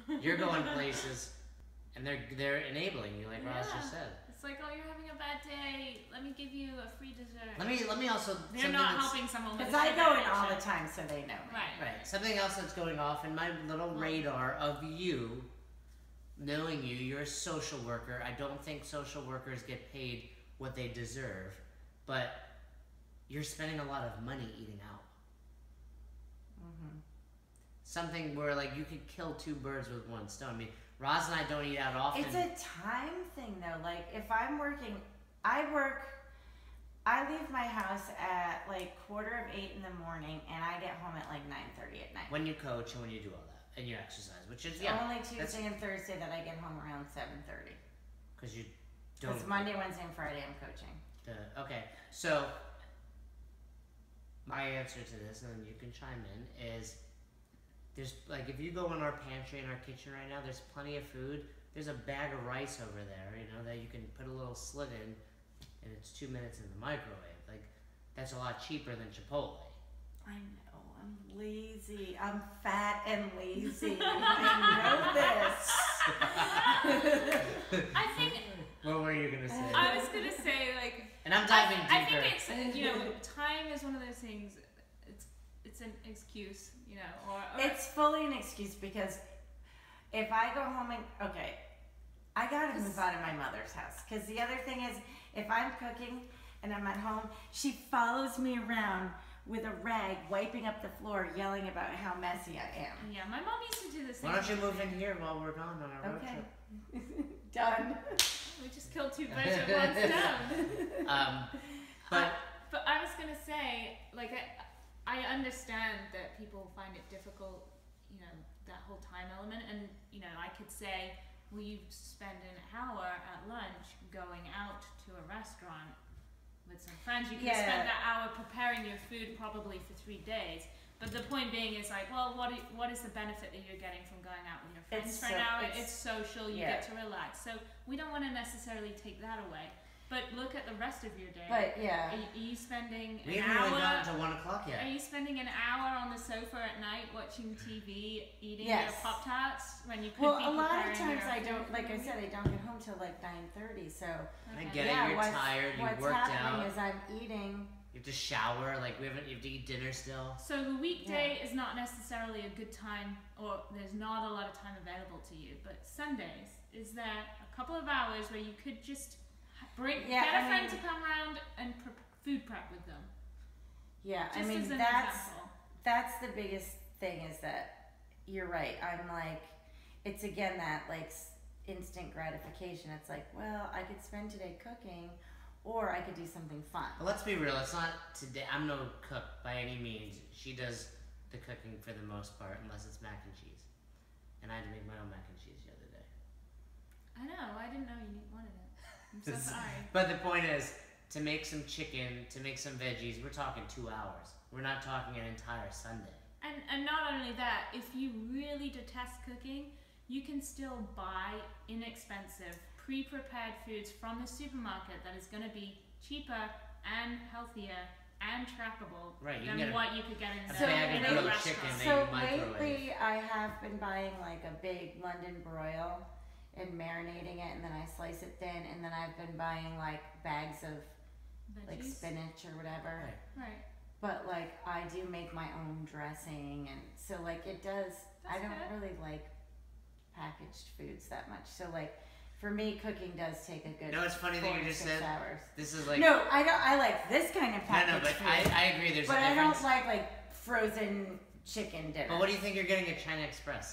You're going places, and they're enabling you, like Roz just said. It's like, oh, you're having a bad day. Let me give you a free dessert. Let me also. They're not helping someone with because I go in all the time, so they know me. Right. Something else that's going off in my little radar of you, knowing you. You're a social worker. I don't think social workers get paid what they deserve, but you're spending a lot of money eating out. Something where like you could kill two birds with one stone. I mean, Roz and I don't eat out often. It's a time thing though. Like if I'm working, I leave my house at like 7:45 in the morning, and I get home at like 9:30 at night. When you coach and when you do all that, and you exercise, which is only Tuesday and Thursday that I get home around 7:30. Because you don't. Because Monday, Wednesday, and Friday I'm coaching. Okay, so my answer to this, and then you can chime in, is there's like if you go in our pantry and our kitchen right now, there's plenty of food. There's a bag of rice over there, you know, that you can put a little slit in, and it's 2 minutes in the microwave. Like that's a lot cheaper than Chipotle. I know. I'm lazy. I'm fat and lazy. I know this. I think. What were you gonna say? I was gonna say like. And I'm diving deeper. I think it's time is one of those things. It's an excuse, or it's fully an excuse because if I go home and I gotta move out of my mother's house because the other thing is if I'm cooking and I'm at home, she follows me around with a rag, wiping up the floor, yelling about how messy I am. Yeah, my mom used to do the same. Why don't you move in here while we're gone on our road trip? Done. We just killed two birds with one stone. But I was gonna say, like, I understand that people find it difficult, that whole time element, and I could say, well, you spend an hour at lunch going out to a restaurant with some friends. You can spend that hour preparing your food probably for 3 days. But the point being is like, well, what is the benefit that you're getting from going out with your friends for an hour? It's social. You get to relax. So we don't want to necessarily take that away. But look at the rest of your day. But are you spending we an haven't hour? really gotten to 1 o'clock yet. Are you spending an hour on the sofa at night watching TV, eating your Pop Tarts when you could be a lot of times I don't. Like I said, I don't get home till like 9:30. So I get it. You're tired. You worked out. What's happening is I'm eating. You have to shower. Like you have to eat dinner still. So the weekday is not necessarily a good time, or there's not a lot of time available to you. But Sundays, is there a couple of hours where you could just get a friend to come around and food prep with them? Yeah, just as an example. That's the biggest thing is that you're right. I'm like, it's again that like instant gratification. It's like, well, I could spend today cooking, or I could do something fun. But let's be real. It's not today. I'm no cook by any means. She does the cooking for the most part, unless it's mac and cheese. And I had to make my own mac and cheese the other day. I know. I didn't know you wanted it. I'm so sorry. But the point is, to make some chicken, to make some veggies, we're talking 2 hours. We're not talking an entire Sunday. And not only that, if you really detest cooking, you can still buy inexpensive, pre-prepared foods from the supermarket that is going to be cheaper and healthier and trackable than what you could get in a restaurant. So lately, I have been buying like a big London broil and marinating it, and then I slice it thin, and then I've been buying like bags of like spinach or whatever. Right. But like I do make my own dressing, and so like it does. I don't really like packaged foods that much. So like for me, cooking does take a good. No, it's funny that you just said. Hours. This is like. No, I don't. I like this kind of packaged but food. I agree. There's. But a difference. I don't like frozen chicken dinner. But what do you think you're getting at China Express?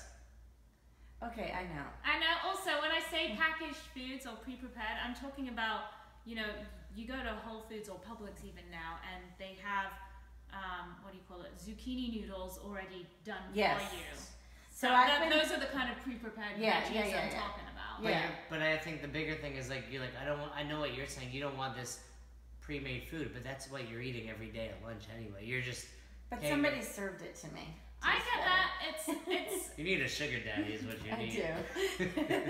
Okay, I know. And also, when I say packaged foods or pre-prepared, I'm talking about, you go to Whole Foods or Publix even now, and they have, zucchini noodles already done for you. So those are the kind of pre-prepared veggies I'm talking about. But I think the bigger thing is like, you're like, I know what you're saying. You don't want this pre-made food, but that's what you're eating every day at lunch anyway. You're just. But somebody served it to me. I get that. It's. You need a sugar daddy, is what you need. I do.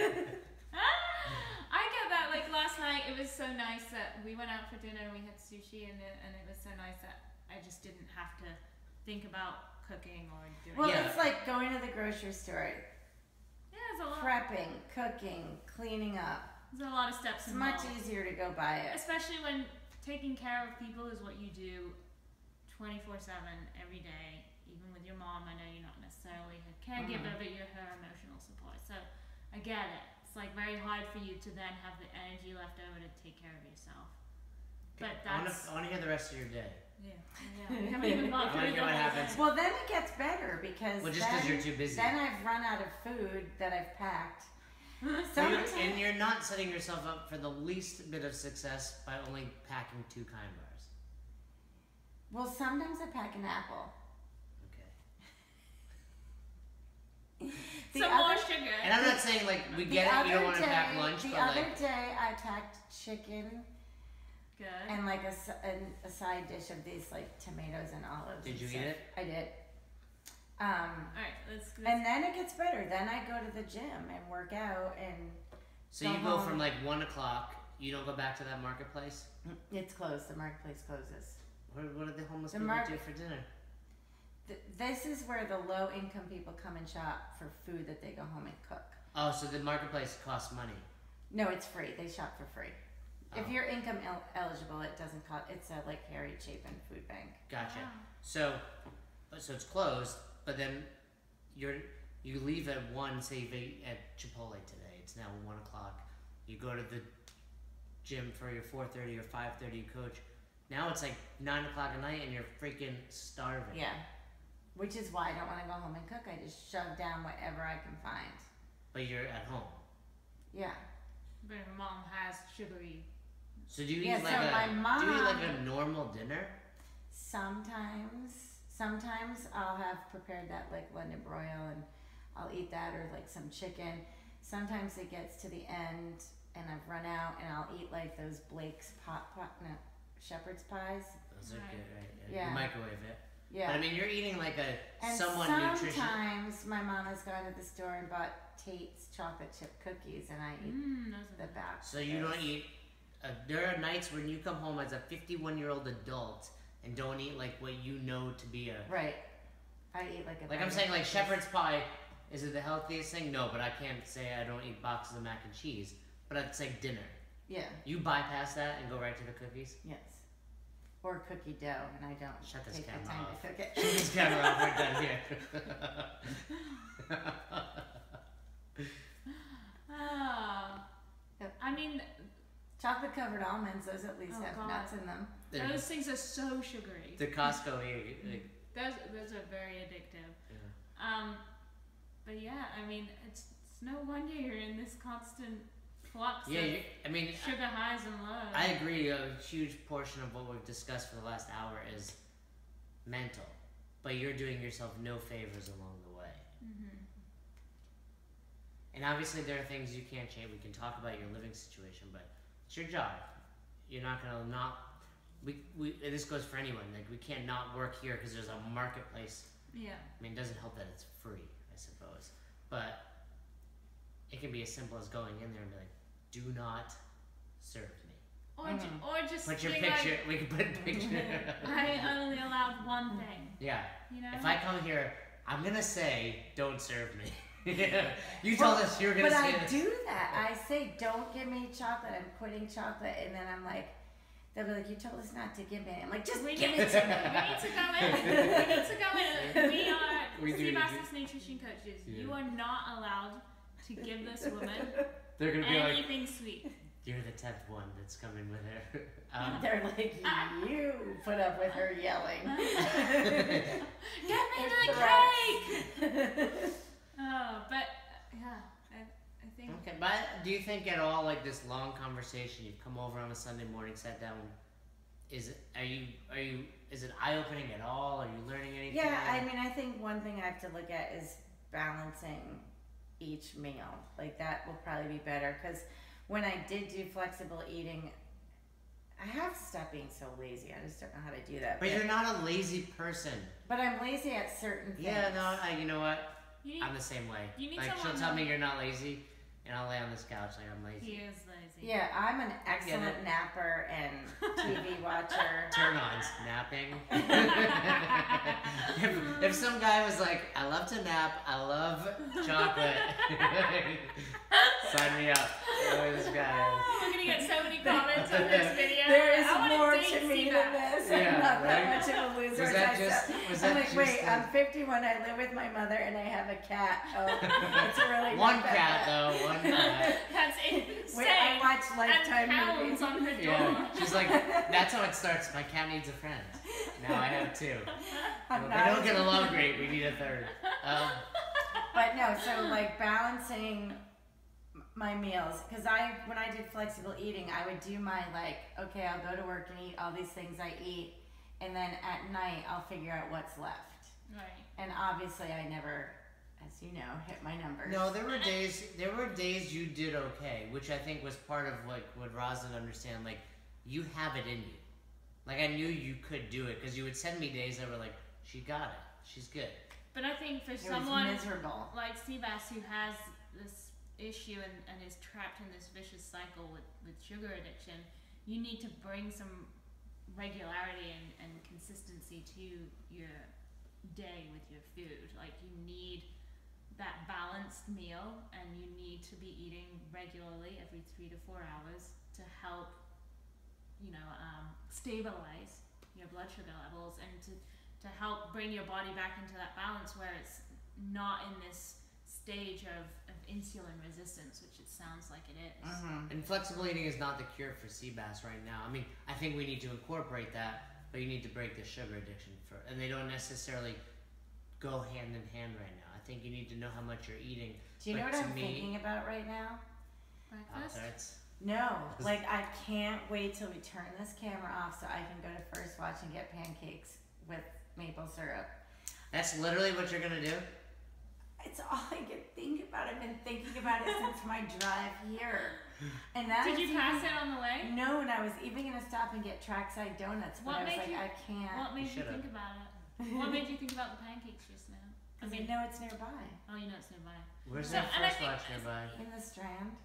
I get that. Like last night, it was so nice that we went out for dinner and we had sushi, and it was so nice that I just didn't have to think about cooking or doing. Well, it's like going to the grocery store. Yeah, there's a lot. prepping, cooking, cleaning up. There's a lot of steps It's involved. much easier to go buy it. Especially when taking care of people is what you do 24/7 every day. Even with your mom, I know you're not necessarily her caregiver, but you're her emotional support. So I get it. It's like very hard for you to then have the energy left over to take care of yourself. But that's I want to hear the rest of your day. yeah. We haven't even gone I wanna through hear the what whole happens. thing. Well, then it gets better because Well, just because you're too busy. then I've run out of food that I've packed. And you're not setting yourself up for the least bit of success by only packing 2 Kind bars. Well, sometimes I pack an apple. Okay. Some more sugar. And I'm not saying like we get it. You don't want to pack lunch, The but other like day I packed chicken Good. and like a side dish of these like tomatoes and olives. Did and you stuff. eat it? I did. Alright, let's And then it gets better. Then I go to the gym and work out, and so go you go home. from like 1 o'clock. You don't go back to that marketplace. It's closed. The marketplace closes. What do the homeless The people market- do for dinner? This is where the low income people come and shop for food that they go home and cook. Oh, so the marketplace costs money. No, it's free. They shop for free. If Oh. you're income eligible, it doesn't cost. It's a like Harry Chapin food bank. Gotcha. Wow. So it's closed, but then you leave at 1. Say you ate at Chipotle today. It's now 1 o'clock. You go to the gym for your 4:30 or 5:30 coach. Now it's like 9 o'clock at night and you're freaking starving. Yeah. Which is why I don't want to go home and cook. I just shove down whatever I can find. But you're at home. Yeah. But your mom has sugary. So do you Yeah, eat like so a my do you eat like mom- a normal dinner? Sometimes I'll have prepared that like London broil and I'll eat that or like some chicken. Sometimes it gets to the end and I've run out and I'll eat like those Blake's shepherd's pies. Those are Right. good, right? Yeah. You microwave it. Yeah. But I mean, you're eating like a And somewhat nutritious. sometimes my mom has gone to the store and bought Tate's chocolate chip cookies and I eat Those are the back. So you don't eat. There are nights when you come home as a 51-year-old adult and don't eat like what you know to be a. Right. I eat like a Like bag I'm saying, of like cookies. shepherd's pie. Is it the healthiest thing? No, but I can't say I don't eat boxes of mac and cheese. But it's like dinner. Yeah. You bypass that and go right to the cookies. Yes. Or cookie dough, and I don't Shut this take the camera time off. to cook it. Shut this camera off. We're done here. Oh. Yep. I mean, Chocolate covered almonds, those at least Oh, have God. nuts in them. those things are so sugary. The Costco here. Like, Those are very addictive. yeah. But yeah, I mean, it's no wonder you're in this constant flux Yeah, of I mean, sugar highs and lows. I agree. A huge portion of what we've discussed for the last hour is mental, but you're doing yourself no favors along the way. Mm-hmm. And obviously, there are things you can't change. We can talk about your living situation, but it's your job. You're not gonna not. We and this goes for anyone. Like we can't not work here because there's a marketplace. Yeah. I mean, it doesn't help that it's free, I suppose, but it can be as simple as going in there and be like, "Do not serve me." Or just Put your being picture. We can put a picture. Like, I only allowed one thing. Yeah. You know. If I come here, I'm gonna say, "Don't serve me." You told us you were gonna But say I this. do that. I say, don't give me chocolate. I'm quitting chocolate. And then I'm like, they'll be like, you told us not to give me. I'm like, just we give need, it to me. we need to go in. We need to go in. We are We do Sea need to- Masters nutrition coaches. Yeah. You are not allowed to give this woman They're gonna be like, anything sweet. "You're the 10th one that's coming with her." They're like, you put up with her yelling. Get me the Threats. cake! Oh, but yeah, I think Okay, but do you think at all, like this long conversation, you've come over on a Sunday morning, sat down, is it eye opening at all? Are you learning anything? Yeah, I mean, I think one thing I have to look at is balancing each meal. Like that will probably be better because when I did do flexible eating, I have to stop being so lazy. I just don't know how to do that. But you're not a lazy person. But I'm lazy at certain things. Yeah, no, you know what? you need, I'm the same way. you need Like she'll someone tell that- me you're not lazy, and I'll lay on this couch like I'm lazy. He is lazy. Yeah, I'm an excellent napper and TV watcher. Turn-ons, napping. if some guy was like, I love to nap, I love chocolate, sign me up. This guy. We're gonna get so many comments on this video. There is I more wanna to me date than this. Yeah, I'm not right? that much of a loser. Was as that I just- said. was I'm that like, just wait, a- I'm 51, I live with my mother, and I have a cat. Oh, it's really One not that cat bad. though, one cat. That's insane. Wait, I watch and Lifetime pounds movies. on her door. Yeah, she's like, that's how it starts. My cat needs a friend. Now I have two. I'm They not don't get along great. We need a third. But no, so like balancing my meals, because when I did flexible eating, I would do my like, okay, I'll go to work and eat all these things I eat, and then at night I'll figure out what's left. Right. And obviously I never, as you know, hit my numbers. No, there were days you did okay, which I think was part of like what Roz didn't understand. Like, you have it in you. Like, I knew you could do it because you would send me days that were like, she got it, she's good. But I think for It was someone miserable. like Seabass who has this issue and is trapped in this vicious cycle with sugar addiction, you need to bring some regularity and consistency to your day with your food. Like, you need that balanced meal, and you need to be eating regularly every 3 to 4 hours to help, stabilize your blood sugar levels and to help bring your body back into that balance where it's not in this stage of insulin resistance, which it sounds like it is. Mm-hmm. And flexible eating is not the cure for sea bass right now. I mean, I think we need to incorporate that, but you need to break the sugar addiction first. And they don't necessarily go hand in hand right now. I think you need to know how much you're eating. Do you know But what to I'm me- thinking about right now? Breakfast? Pop-Tarts. No, like I can't wait till we turn this camera off so I can go to First Watch and get pancakes with maple syrup. That's literally what you're gonna do? It's all I can think about. I've been thinking about it since my drive here. And that Did is you pass it on the way? No, and I was even gonna stop and get Trackside Donuts, but What I was made like, you- I can't. What made you should've. think about it? What made you think about the pancakes just now? Because I know it's nearby. Oh, you know it's nearby. Where's So- that and I First think- Watch nearby? In the Strand.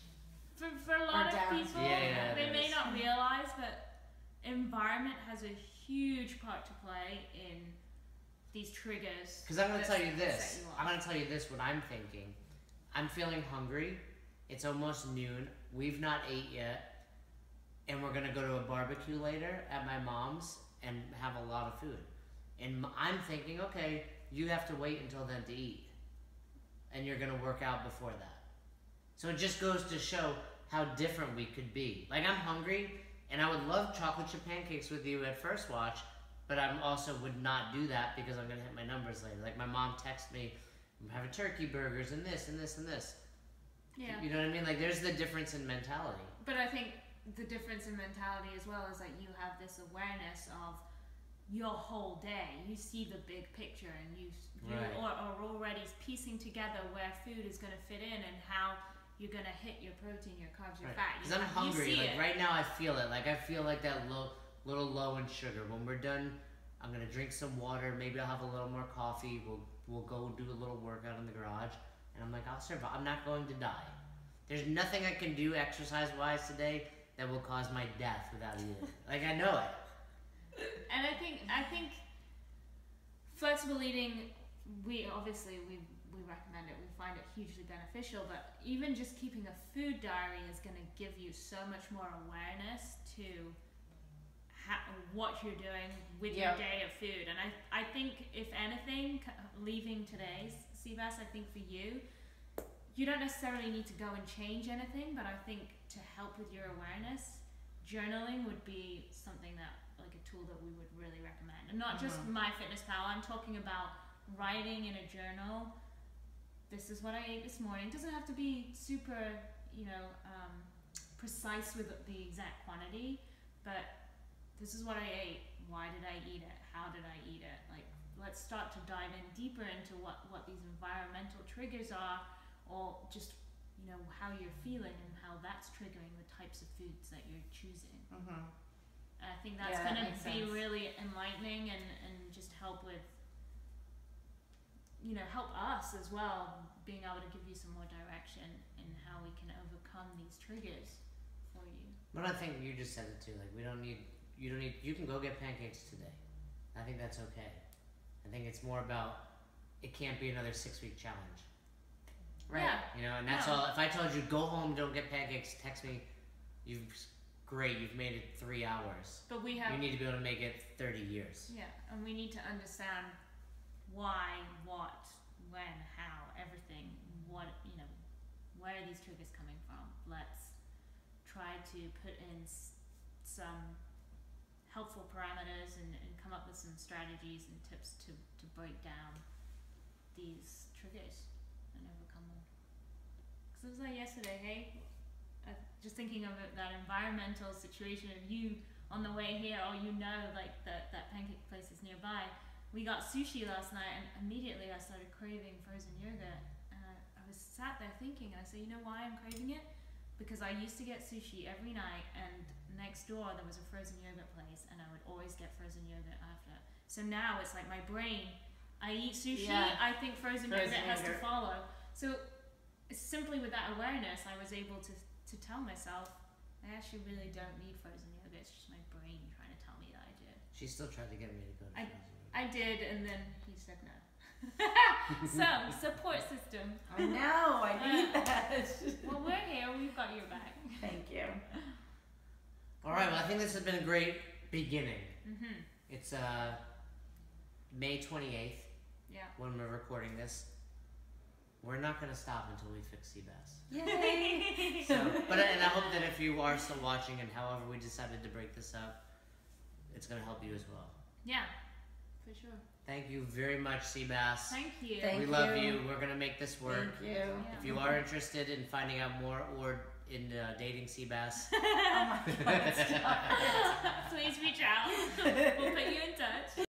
For a lot of down. people, Yeah, they it may is. not realize that environment has a huge part to play in these triggers. Because I'm gonna that tell you set this. you off. I'm gonna tell you this. What I'm thinking. I'm feeling hungry. It's almost noon. We've not ate yet, and we're gonna go to a barbecue later at my mom's and have a lot of food. And I'm thinking, okay, you have to wait until then to eat, and you're gonna work out before that. So it just goes to show how different we could be. Like, I'm hungry, and I would love chocolate chip pancakes with you at First Watch, but I also would not do that because I'm gonna hit my numbers later. Like, my mom texts me, I'm having turkey burgers and this and this and this. Yeah. You know what I mean? Like, there's the difference in mentality. But I think the difference in mentality as well is that you have this awareness of your whole day. You see the big picture, and you Right. are already piecing together where food is going to fit in and how you're going to hit your protein, your carbs, your fat. Because I'm hungry. You see Like, it. right now I feel it. Like, I feel like that little low in sugar. When we're done, I'm gonna drink some water. Maybe I'll have a little more coffee. We'll go do a little workout in the garage, and I'm like, I'll survive. I'm not going to die. There's nothing I can do exercise-wise today that will cause my death without eating. Like, I know it. And I think flexible eating, we recommend it. We find it hugely beneficial. But even just keeping a food diary is going to give you so much more awareness to what you're doing with your day of food. And I think, if anything, leaving today's Seabass, I think for you, you don't necessarily need to go and change anything, but I think to help with your awareness, journaling would be something that, like a tool that we would really recommend. And not just MyFitnessPal, I'm talking about writing in a journal, this is what I ate this morning. It doesn't have to be super, precise with the exact quantity, but this is what I ate, why did I eat it, how did I eat it? Like, let's start to dive in deeper into what these environmental triggers are, or just, how you're feeling and how that's triggering the types of foods that you're choosing. Mm-hmm. And I think that's Yeah, going that to makes be sense. really enlightening and just help with help us as well, being able to give you some more direction in how we can overcome these triggers for you. But I think you just said it too. Like you don't need. You can go get pancakes today. I think that's okay. I think it's more about it can't be another 6-week challenge. Right. Yeah. And that's all. If I told you go home, don't get pancakes, text me. Great. You've made it 3 hours. But we have. You need to be able to make it 30 years. Yeah, and we need to understand why, what, when, how, everything. What where are these triggers coming from? Let's try to put in some helpful parameters and come up with some strategies and tips to break down these triggers and overcome them. Because it was like yesterday, hey, just thinking of that environmental situation of you on the way here, or like that pancake place is nearby. We got sushi last night, and immediately I started craving frozen yogurt. And I was sat there thinking, and I said, you know why I'm craving it? Because I used to get sushi every night, and next door there was a frozen yogurt place, and I would always get frozen yogurt after. So now it's like my brain, I eat sushi, I think frozen yogurt has to follow. So simply with that awareness, I was able to tell myself, I actually really don't need frozen yogurt, it's just my brain trying to tell me that I do. She still tried to get me to go to frozen yogurt. I did, and then he said no. So, support system. I know, I need that. Well, we're here, we've got your back. Thank you. Alright, well I think this has been a great beginning. Mm-hmm. It's May 28th when we're recording this. We're not going to stop until we fix Seabass. Yay! And I hope that if you are still watching and however we decided to break this up, it's going to help you as well. Yeah, for sure. Thank you very much, Seabass. Thank you. We love you. We're going to make this work. Thank you. Yeah. If you are interested in finding out more or in dating Seabass, Oh my God, stop it. Please reach out. We'll put you in touch.